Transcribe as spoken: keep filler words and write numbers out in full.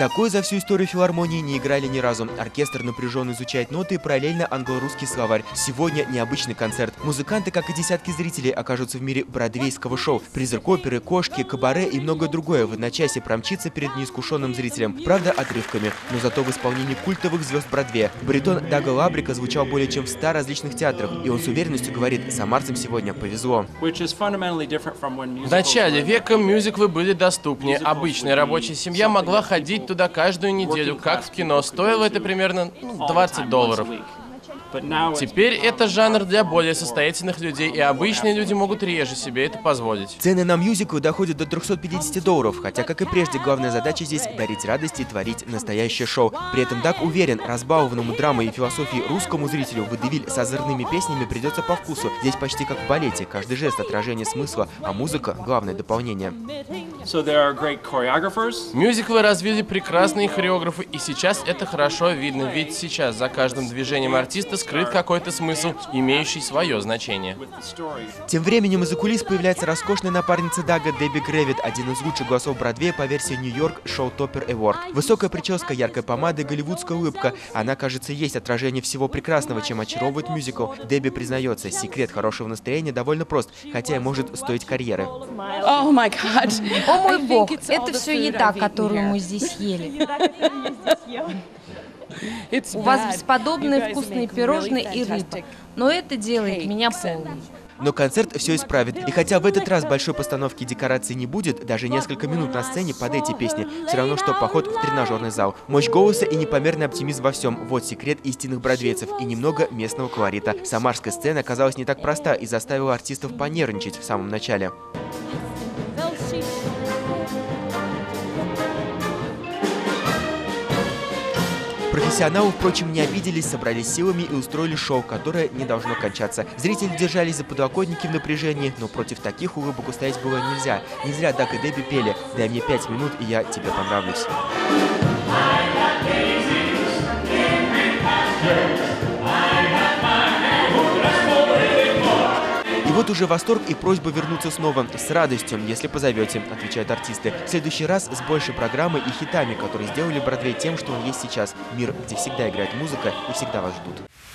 Такой за всю историю филармонии не играли ни разу. Оркестр напряженно изучает ноты и параллельно англо-русский словарь. Сегодня необычный концерт. Музыканты, как и десятки зрителей, окажутся в мире бродвейского шоу. Призрак оперы, кошки, кабаре и многое другое в одночасье промчится перед неискушенным зрителем. Правда, отрывками, но зато в исполнении культовых звезд Бродвея. Баритон Дага Лабрика звучал более чем в ста различных театрах. И он с уверенностью говорит, самарцам сегодня повезло. В начале века мюзиклы были доступнее. Обычная рабочая семья могла ходить туда каждую неделю, как в кино. Стоило это примерно двадцать долларов. Теперь это жанр для более состоятельных людей, и обычные люди могут реже себе это позволить. Цены на мюзиклы доходят до трёхсот пятидесяти долларов, хотя, как и прежде, главная задача здесь – дарить радость и творить настоящее шоу. При этом Даг уверен, разбалованному драмой и философией русскому зрителю водевиль с озорными песнями придется по вкусу. Здесь почти как в балете, каждый жест – отражение смысла, а музыка – главное дополнение. Мюзиклы развили прекрасные хореографы, и сейчас это хорошо видно, ведь сейчас за каждым движением артиста скрыт какой-то смысл, имеющий свое значение. Тем временем из-за кулис появляется роскошная напарница Дага Дебби Грэвит, один из лучших голосов Бродвея по версии Нью-Йорк Шоу Топпер Эворд. Высокая прическа, яркая помада, голливудская улыбка. Она, кажется, есть отражение всего прекрасного, чем очаровывает мюзикл. Дебби признается, секрет хорошего настроения довольно прост, хотя и может стоить карьеры. О мой бог, это все еда, которую мы здесь ели. У вас бесподобные вкусные пирожные и рыба, но это делает меня полной. Но концерт все исправит. И хотя в этот раз большой постановки и декораций не будет, даже несколько минут на сцене под эти песни все равно, что поход в тренажерный зал. Мощь голоса и непомерный оптимизм во всем – вот секрет истинных бродвейцев и немного местного колорита. Самарская сцена оказалась не так проста и заставила артистов понервничать в самом начале. Профессионалы, впрочем, не обиделись, собрались силами и устроили шоу, которое не должно кончаться. Зрители держались за подлокотники в напряжении, но против таких улыбок устоять было нельзя. Не зря Даг и Дебби пели «Дай мне пять минут, и я тебе понравлюсь». И вот уже восторг и просьба вернуться снова. С радостью, если позовете, отвечают артисты. В следующий раз с большей программой и хитами, которые сделали Бродвей тем, что он есть сейчас. Мир, где всегда играет музыка и всегда вас ждут.